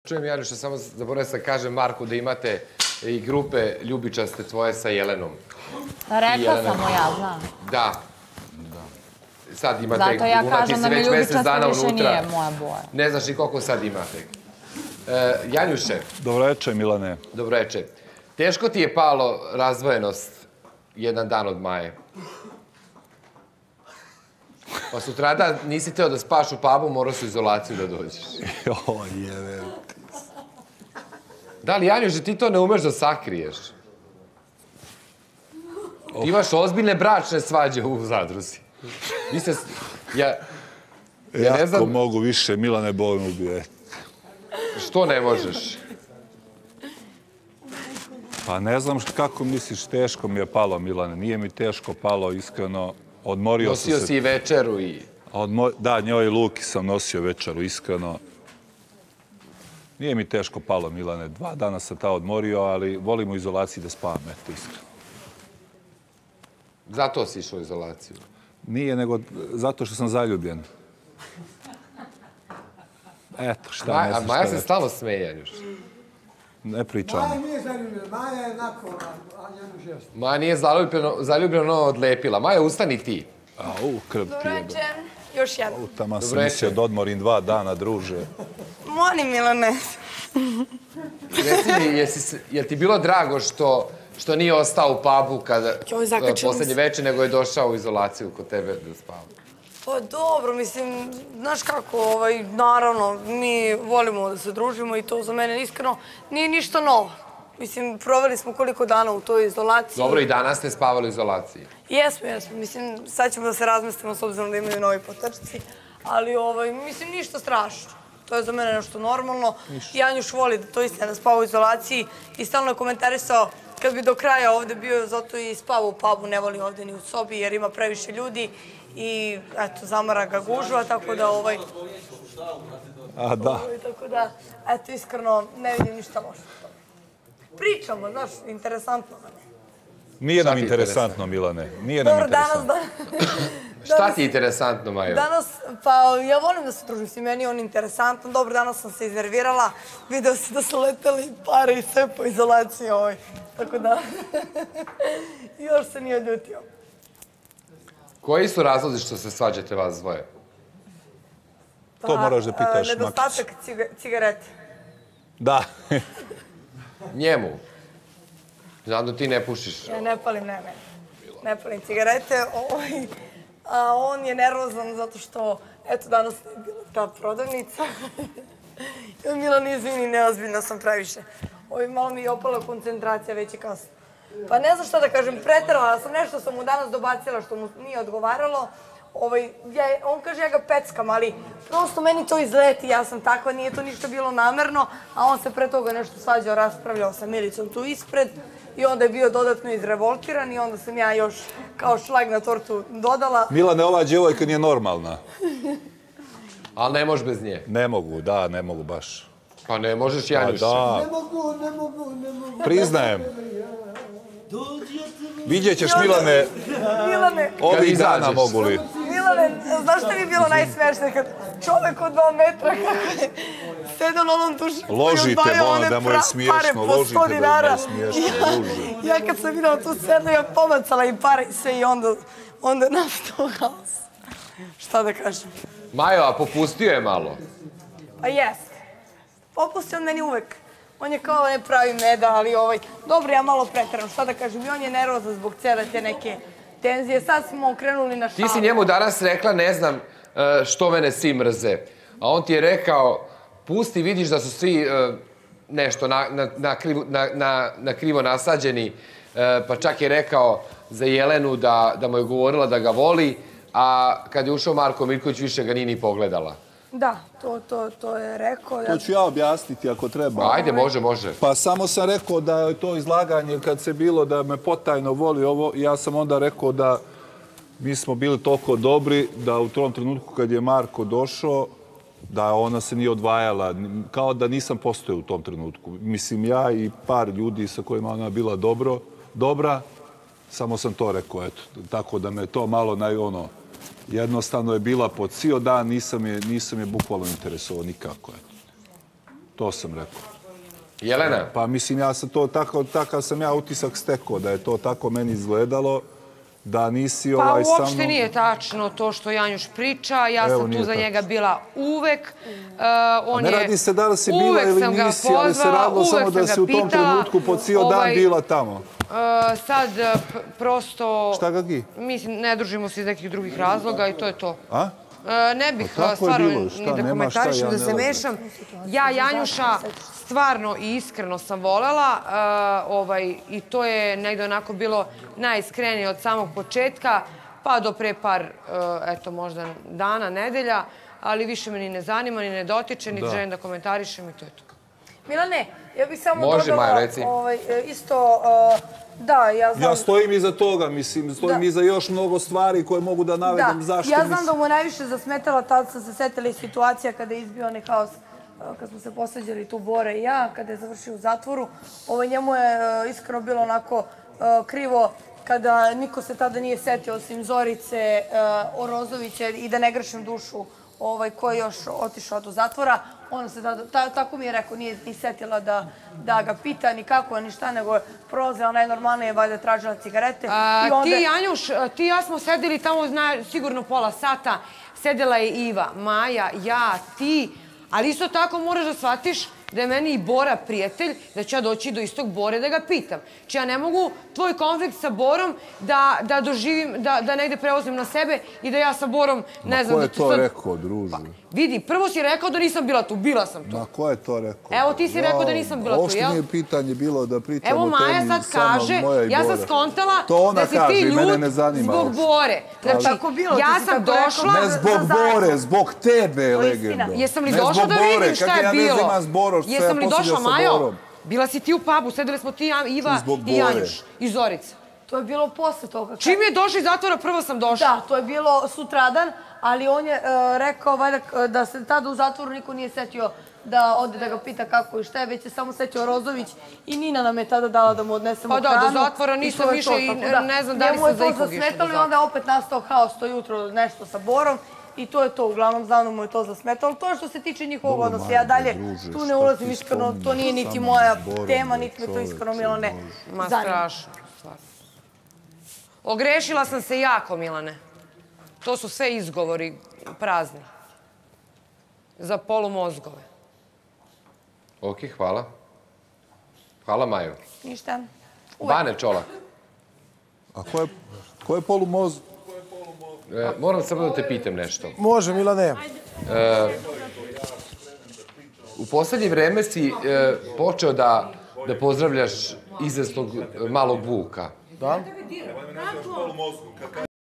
Čujem, Janjuša, samo zaboravim sam kažem Marku da imate i grupe ljubičaste tvoje sa Jelenom. Rekla sam mu ja, znam. Da. Sad imate... Zato ja kažem da mi ljubičaste više nije moja boja. Ne znaš ni koliko sad imate. Janjuše. Dobroveče, Milane. Dobroveče. Teško ti je palo razdvojenost jedan dan od Maje? Pa sutradan nisi teo da spaš u pubu, morao si u izolaciju da dođeš. Joj, jebe. Da li, Janjuše, ti to ne umeš da sakriješ? Ti imaš ozbiljne bračne svađe u Zadruzi. Ja ne znam... Jako mogu više, Milane, boli me ubije. Što ne možeš? Pa ne znam kako misliš, teško mi je palo, Milane. Nije mi teško palo, iskreno. Odmorio sam se. Nosio si i večeru i... Da, njoj i Luki sam nosio večeru, iskreno. Nije mi teško palo, Milane. 2 dana sam ta odmorio, ali volim u izolaciji da spavam, eto, iskreno. Zato si išao u izolaciju? Nije, nego zato što sam zaljubljen. Eto, šta ne znam. A Maja se stalno smeje, Janjuš. Ne pričam. Maja nije zaljubljena, Maja je nakon, a Janjuš jeste. Maja nije zaljubljeno odlepila. Maja, ustani ti. Au, krv ti je. Dobroveče, još jedan. Tamo sam mislio da odmorim 2 dana, druže. Molim, Milane. Reci mi, je ti bilo drago što nije ostao u pubu poslednje veče, nego je došao u izolaciju kod tebe da spava? Pa dobro, mislim, znaš kako, naravno, mi volimo da se družimo i to za mene iskreno nije ništa novo. Mislim, proveli smo koliko dana u toj izolaciji. Dobro, i danas ste spavali u izolaciji. Jesmo. Mislim, sad ćemo da se razmestimo s obzirom da imaju novi potrčci. Ali, mislim, ništa strašno. To je za mene nešto normalno. Janjuš voli da to istina da spava u izolaciji i stalno je komentarisao kad bi do kraja ovde bio, zato i spava u pubu, ne voli ovde ni u sobi jer ima previše ljudi i eto, zamara ga gužva, tako da A, da. Tako da, eto, iskreno, ne vidim ništa loše. Pričamo, znaš, interesantno. Nije nam interesantno, Milane. Nije nam interesantno. Šta ti je interesantno, Majo? Danas, pa ja volim da se družim s meni, on je interesantan. Dobro, danas sam se iznervirala. Video se da su leteli pare i sve po izolaciji ovoj. Tako da, još se nije odljutio. Koji su razlozi što se svađate vas dvoje? To moraš da pitaš, Makić. Nedostatak cigarete. Da. Njemu? Znam da ti ne pušiš. Ja ne palim, ne palim cigarete. A on je nervozan zato što, eto, danas je bila ta prodavnica. Milan, izvini, neozbiljna sam previše. Malo mi je opala koncentracija, već je kasno. Pa ne znam šta da kažem, preterala sam, nešto sam mu danas dobacila što mu nije odgovaralo. On kaže ja ga peckam, ali prosto meni to izleti, ja sam takva, nije to ništa bilo namerno, a on se pre toga nešto svađao, raspravljao sa Milicom tu ispred i onda je bio dodatno izrevoltiran i onda sam ja još kao šlag na tortu dodala. Milane, ova djevojka nije normalna. Ali ne možeš bez nje? Ne mogu, da, ne mogu baš. Pa ne možeš, Janjuš. Da. Ne mogu. Priznajem. Vidjet ćeš, Milane, ovih dana mogu li. Milane, znaš šta mi je bilo najsmešnije kad čovek od 2 metra kako je sedao na onom dušiku i odvajao one pare po 100 dinara. Ja kad sam videla tu scenu, ja pomacala im pare i sve i onda nastao haos. Šta da kažem? Majo, a popustio je malo? Pa jeste. Popustio on meni uvek. On je kao ne pravi meda, ali dobro, ja malo preteram, šta da kažem, i on je nervozan zbog cele te neke tenzije. Sad smo okrenuli na šalu. Ti si njemu danas rekla, ne znam što mene svi mrze. A on ti je rekao, pusti, vidiš da su svi nešto na krivo nasađeni. Pa čak je rekao za Jelenu da mu je govorila da ga voli, a kad je ušao Marko Mirković, više ga nije ni pogledala. Da, to je rekao. To ću ja objasniti ako treba. Ajde, može. Pa samo sam rekao da je to izlaganje kad se bilo da me potajno voli ovo, ja sam onda rekao da mi smo bili toliko dobri da u tom trenutku kad je Marko došao, da ona se nije odvajala, kao da nisam postojao u tom trenutku. Mislim, ja i par ljudi sa kojima ona bila dobra, samo sam to rekao, eto. Tako da me to malo jednostavno je bila pod cijel dan, nisam je bukvalno interesovao nikako, eto. To sam rekao. Jelena? Pa mislim, ja sam to takav sam ja utisak stekao, da je to tako meni izgledalo, da nisi sa mnom... Pa uopšte nije tačno to što Janjuš priča. Ja sam tu za njega bila uvek. Ne radi se da li si bila ili nisi, ali se radilo samo da si u tom trenutku po cijel dan bila tamo. Sad, prosto... Šta Gagi? Mislim, ne družimo se iz nekih drugih razloga i to je to. A? Ne bih stvarno ni da komentarišem, da se mešam. Ja Janjuša stvarno i iskreno sam volela i to je negdje onako bilo najiskrenije od samog početka, pa do pre par, eto možda dana, nedelja, ali više me ni ne zanima, ni ne dotiče, ni želim da komentarišem i to je to. Milane, ja bih samo može, Maja, reci. Isto, da, ja znam... Ja stojim iza toga, mislim, stojim iza još mnogo stvari koje mogu da navedem zašto. Ja znam da mu najviše zasmetala, tad sam se setila i situacija kada je izbio onaj haos, kad smo se posvađali tu Bore i ja, kada je završio u zatvoru. Njemu je iskreno bilo onako krivo kada niko se tada nije setio osim Zorice, Orozovića i da ne grešim dušu ko je još otišao do zatvora. Ona se tako mi je rekao, nije ni setila da ga pita ni kako, ni šta, nego je prolazila najnormalnije, valjda tražila cigarete. Ti, Janjuš, ti i ja smo sedeli tamo sigurno pola sata. Sedela je Iva, Maja, ja, ti, ali isto tako moraš da shvatiš da je meni i Bora prijatelj, da ću ja doći do istog Bore da ga pitam. Či ja ne mogu tvoj konflikt sa Borom da doživim, da negde preuzmem na sebe i da ja sa Borom, ne znam... Ma ko je to rekao, druže? Vidi, prvo si rekao da nisam bila tu, bila sam tu. Ma ko je to rekao? Evo, ti si rekao da nisam bila tu, jel? Ovo nije pitanje bilo da pričamo o temi samo moja i Bora. Evo, Maja sad kaže, ja sam skontala da si ti ljud zbog Bore. Znači, ja sam došla... Ne zbog Bore, zbog tebe, legendo. Jesam li došla da vidim šta je bilo? Jesam li došla, Majo? Bila si ti u pubu, sedeli smo ti, Iva i Janjuš i Zorica. To je bilo posle toga. Čim je došla iz zatvora, prvo sam došla. Da, to je bilo sutradan, ali on je rekao da se tada u zatvoru niko nije setio da ode da ga pita kako i šta je, već je samo setio Rozović i Nina nam je tada dala da mu odnesemo hranu. Pa da, do zatvora nisam više i ne znam da li sam za ikog išla do zatvora. I onda je opet nastao haos to jutro, nešto sa Borom. I to je to, uglavnom znano mu je to zasmetalo. To je što se tiče njihovog odnosa. Ja dalje tu ne ulazim iskreno, to nije niti moja tema, niti me to iskreno Milane zanima. Ma strašno, stvarno. Ogrešila sam se jako, Milane. To su sve izgovori prazni. Za polumozgove. Ok, hvala. Hvala, Majo. Ništa. Bane Čolak. A ko je polumozg? Moram samo da te pitam nešto. Može, Milane. U poslednje vreme si počeo da pozdravljaš izvesnog malog Vuka. Da?